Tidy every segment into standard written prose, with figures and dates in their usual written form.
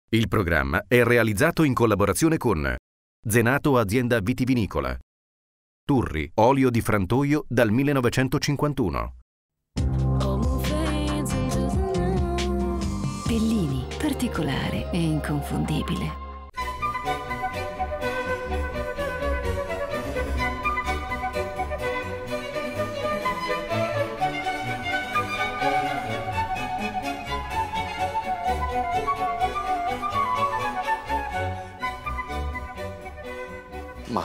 Il programma è realizzato in collaborazione con Zenato Azienda Vitivinicola, Turri, olio di frantoio dal 1951. Bellini, particolare e inconfondibile. Ma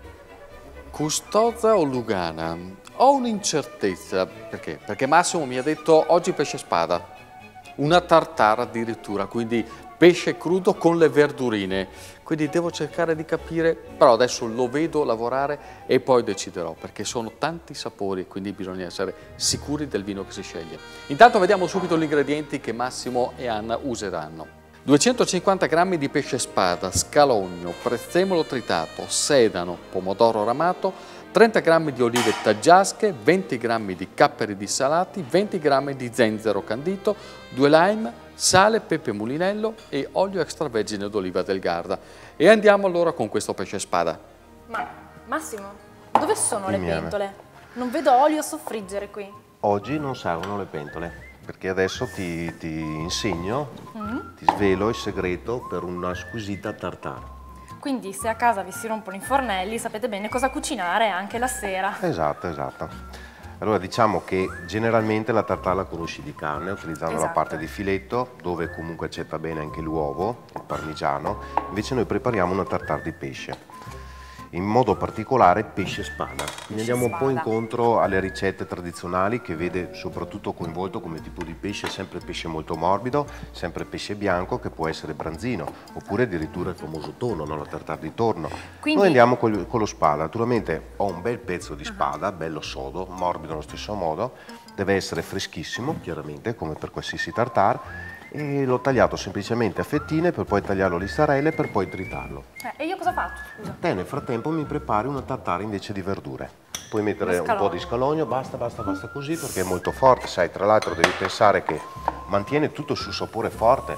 Custoza o Lugana? Ho un'incertezza. Perché? Perché Massimo mi ha detto oggi pesce spada, una tartare addirittura, quindi pesce crudo con le verdurine. Quindi devo cercare di capire, però adesso lo vedo lavorare e poi deciderò, perché sono tanti sapori, quindi bisogna essere sicuri del vino che si sceglie. Intanto vediamo subito gli ingredienti che Massimo e Anna useranno. 250 g di pesce spada, scalogno, prezzemolo tritato, sedano, pomodoro ramato, 30 g di olive taggiasche, 20 g di capperi dissalati, 20 g di zenzero candito, 2 lime, sale, pepe mulinello e olio extravergine d'oliva del Garda. E andiamo allora con questo pesce spada. Ma Massimo, dove sono le pentole? Non vedo olio a soffriggere qui. Oggi non servono le pentole, perché adesso ti insegno, ti svelo il segreto per una squisita tartare. Quindi se a casa vi si rompono i fornelli sapete bene cosa cucinare anche la sera. Esatto, esatto. Allora diciamo che generalmente la tartare la conosci di carne, utilizzando la parte di filetto, dove comunque accetta bene anche l'uovo, il parmigiano. Invece noi prepariamo una tartare di pesce, in modo particolare pesce spada. Quindi andiamo un po' incontro alle ricette tradizionali, che vede soprattutto coinvolto come tipo di pesce sempre pesce molto morbido, sempre pesce bianco, che può essere branzino, oppure addirittura il famoso tonno, no? La tartare di tonno. Quindi noi andiamo con lo spada. Naturalmente ho un bel pezzo di spada, bello sodo, morbido allo stesso modo, deve essere freschissimo, chiaramente, come per qualsiasi tartare, e l'ho tagliato semplicemente a fettine per poi tagliarlo a listarelle per poi tritarlo. E io cosa faccio? Scusa. Te nel frattempo mi prepari una tartare invece di verdure. Puoi mettere un po' di scalogno, basta così, perché è molto forte, sai, tra l'altro devi pensare che mantiene tutto il suo sapore forte.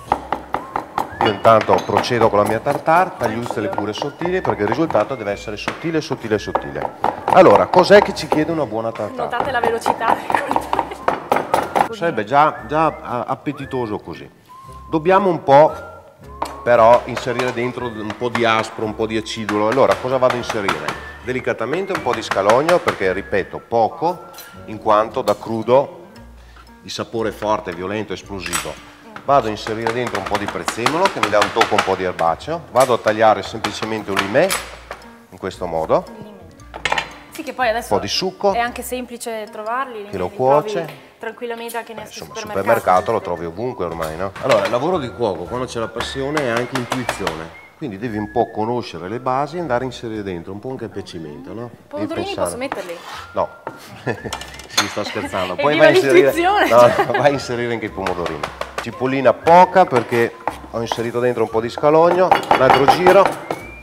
Io intanto procedo con la mia tartare, tagliustele pure sottili, perché il risultato deve essere sottile, sottile, sottile. Allora, cos'è che ci chiede una buona tartare? Notate la velocità. Sarebbe già appetitoso così. Dobbiamo un po' però inserire dentro un po' di aspro, un po' di acidulo. Allora cosa vado a inserire? Delicatamente un po' di scalogno, perché ripeto poco, in quanto da crudo il sapore è forte, violento, esplosivo. Vado a inserire dentro un po' di prezzemolo che mi dà un tocco un po' di erbaceo. Vado a tagliare semplicemente un limè in questo modo. Sì, che poi adesso un po' di succo, è anche semplice trovarli, che lo cuoce tranquillamente anche nel supermercato lo trovi ovunque ormai, no? Allora, il lavoro di cuoco, quando c'è la passione, è anche intuizione. Quindi devi un po' conoscere le basi e andare a inserire dentro un po' anche il piacimento, no? Pomodorini posso metterli? No, si sto scherzando. Poi vai a inserire, vai a inserire anche i pomodorini. Cipollina poca, perché ho inserito dentro un po' di scalogno, un altro giro.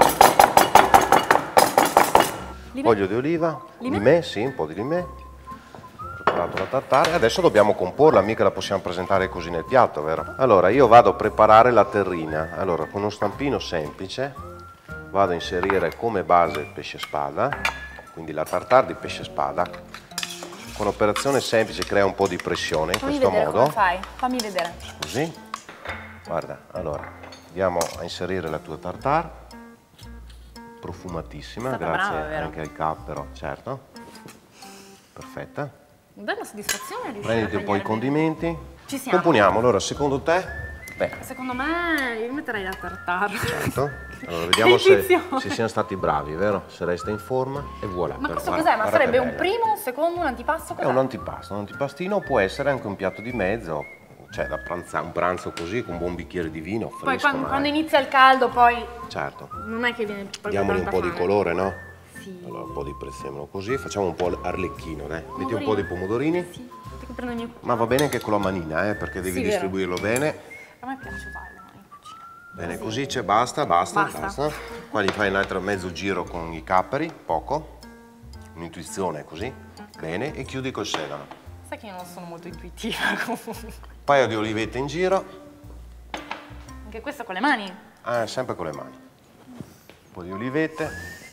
Olio di oliva, limè, sì, un po' di limè. Ho preparato la tartare, adesso dobbiamo comporla, mica la possiamo presentare così nel piatto, vero? Allora, io vado a preparare la terrina. Allora, con uno stampino semplice vado a inserire come base il pesce spada, quindi la tartare di pesce spada. Con operazione semplice crea un po' di pressione in questo modo. Come fai? Fammi vedere. Così. Guarda, allora, andiamo a inserire la tua tartare. Profumatissima, grazie brava, anche al cappero, certo. Perfetta. Bella soddisfazione. Prenditi un po' i condimenti. Ci siamo. Componiamo, allora, secondo te? Beh. Secondo me io metterei la tartare. Certo. Allora, vediamo se siamo stati bravi, vero? Se resta in forma e voilà. Ma questo cos'è? Ma sarebbe un primo, un secondo, un antipasto? È un antipasto, un antipastino, può essere anche un piatto di mezzo. Cioè da pranzare, un pranzo così con un buon bicchiere di vino fresco. Poi quando inizia il caldo poi certo. Non è che viene proprio diamogli un po' di colore, no? Sì. Allora un po' di prezzemolo così, facciamo un po' arlecchino, dai. Metti un po' di pomodorini. Sì. Che prendo il mio... Ma va bene anche con la manina, perché devi distribuirlo bene. A me piace farlo in cucina. Bene, così c'è, basta. Qua gli fai un altro mezzo giro con i capperi, poco. Un'intuizione così. Bene, e chiudi col sedano. Sai che io non sono molto intuitiva comunque. Un paio di olivette in giro. Anche questo con le mani? Sempre con le mani. Un po' di olivette.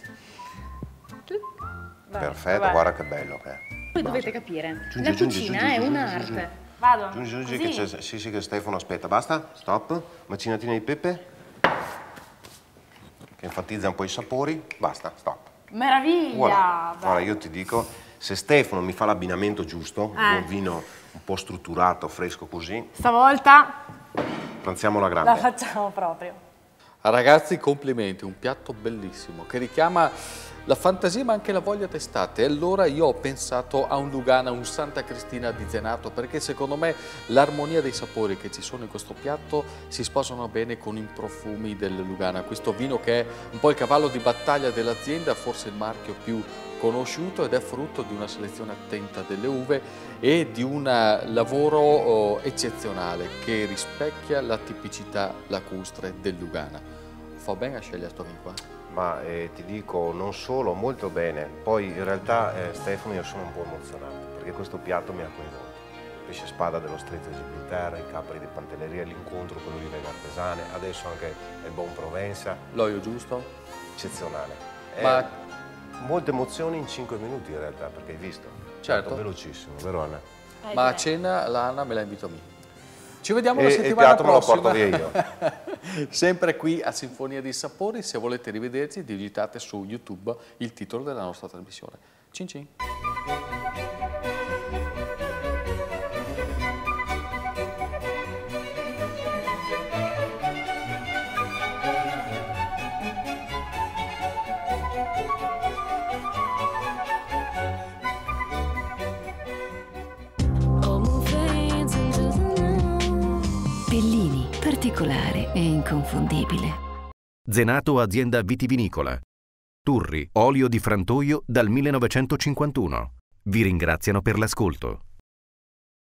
Vabbè, Perfetto, vabbè. guarda che bello che è. Voi dovete capire, Giungi, la giungi, cucina giungi, è giungi, un'arte. giungi. Vado? Giungi, Così? che c'è, sì, che Stefano aspetta. Basta? Stop. Macinatina di pepe. Che enfatizza un po' i sapori. Basta, stop. Meraviglia! Voilà. Beh. Ora io ti dico, se Stefano mi fa l'abbinamento giusto, un vino un po' strutturato, fresco così, Stavolta pranziamo la la grande. facciamo proprio. Ragazzi, complimenti, un piatto bellissimo che richiama la fantasia ma anche la voglia d'estate. E allora io ho pensato a un Lugana, un Santa Cristina di Zenato, perché secondo me l'armonia dei sapori che ci sono in questo piatto si sposano bene con i profumi del Lugana. Questo vino che è un po' il cavallo di battaglia dell'azienda, forse il marchio più conosciuto, ed è frutto di una selezione attenta delle uve e di un lavoro eccezionale che rispecchia la tipicità lacustre del Lugana. Fa bene a scegliere sto vino qua? Ma ti dico, non solo, molto bene. Poi in realtà Stefano, io sono un po' emozionato perché questo piatto mi ha coinvolto. Pesce spada dello Stretto di Gibilterra, i capri di Pantelleria, l'incontro con le olive artesane, adesso anche il Bon Provenza. L'olio giusto? Eccezionale. Ma molte emozioni in 5 minuti in realtà, perché hai visto? Certo. Velocissimo, vero Anna? Ma a cena l'Anna me la invito a me. Ci vediamo la E il settimana piatto me lo prossima. porto via io. Sempre qui a Sinfonia dei Sapori. Se volete rivederci, digitate su YouTube il titolo della nostra trasmissione. Cin cin. Bellini, particolare e inconfondibile. Zenato azienda vitivinicola. Turri, olio di frantoio dal 1951. Vi ringraziano per l'ascolto.